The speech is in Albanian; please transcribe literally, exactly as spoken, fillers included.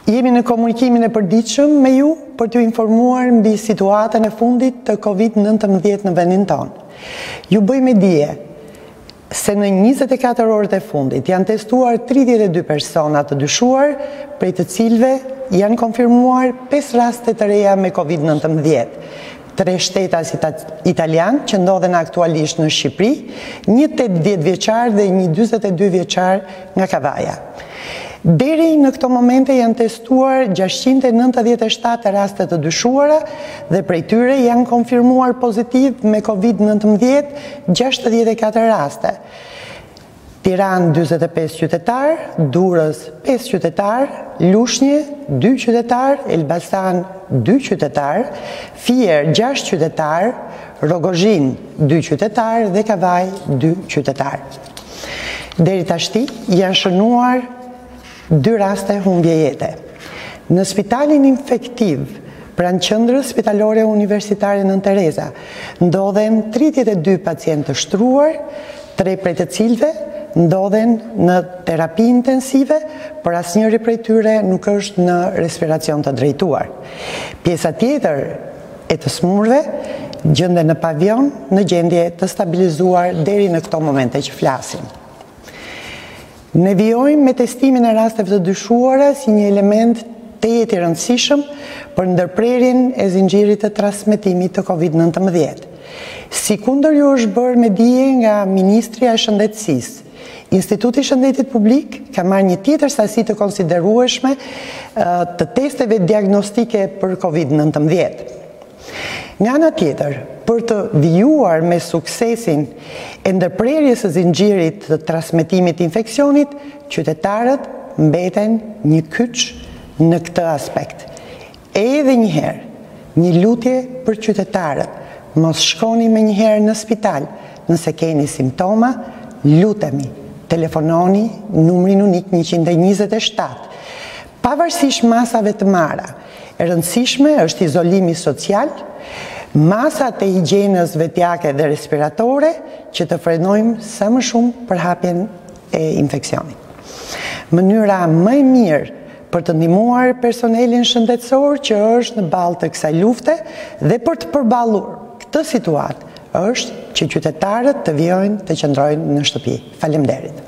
Jemi në komunikimin e përditshëm me ju për t'ju informuar mbi situatën e fundit të kovid nëntëmbëdhjetë në vendin tonë. Ju bëjmë dije se në njëzet e katër orët e fundit janë testuar tridhjetë e dy persona të dyshuar, prej të cilëve janë konfirmuar pesë raste të reja me kovid nëntëmbëdhjetë. Tre shtetas italian që ndodhen aktualisht në Shqipëri, një tetëdhjetë vjeçar dhe një dyzet e dy vjeçar nga Kavaja. Deri në këto momente janë testuar gjashtëqind e nëntëdhjetë e shtatë raste të dyshuara dhe prej tyre janë konfirmuar pozitiv me kovid nëntëmbëdhjetë gjashtëdhjetë e katër raste. Tiranë dyzet e pesë qytetar, Durrës pesë qytetar, Lushnjë dy qytetar, Elbasan dy qytetar, Fier gjashtë qytetar, Rogozhin dy qytetar dhe Kavaj dy qytetar. Deri tashti janë shënuar dy raste humbje jete. Në spitalin infektiv, pranë qendrës spitalore universitare Nën Tereza, ndodhen tridhjetë e dy pacientë të shtruar, tre prej të cilëve ndodhen në terapi intensive, por asnjëri prej tyre nuk është në respiracion të drejtuar. Pjesa tjetër e të smurve gjenden në pavion në gjendje të stabilizuar deri në këto momente që flasim. Ne vijojmë me testimin e rasteve të dyshuara si një element tejet i rëndësishëm për ndërprerjen e zinxhirit të transmetimit të kovid nëntëmbëdhjetë. Sikundër ju është bërë me dije nga Ministria e Shëndetësisë, Instituti i Shëndetit Publik ka marrë një tjetër sasi të konsiderueshme të testeve diagnostike për kovid nëntëmbëdhjetë. Nga ana tjetër, për të vijuar me suksesin e ndërprerjes së zinxhirit të transmetimit të infeksionit, qytetarët mbeten një kyç në këtë aspekt. Edhe një herë, një lutje për qytetarët, mos shkoni me një herë në spital, nëse keni simptoma, lutemi, telefononi numrin unik njëqind e njëzet e shtatë. Pavarësisht masave të marra, e rëndësishme është izolimi social, masat e higjienës vetjake dhe respiratore që të frenojmë sa më shumë përhapjen e infeksionit. Mënyra më e mirë për të ndihmuar personelin shëndetësor që është në balë të kësaj lufte dhe për të përballur këtë situatë është që qytetarët të vijojnë të qëndrojnë në shtëpi. Faleminderit.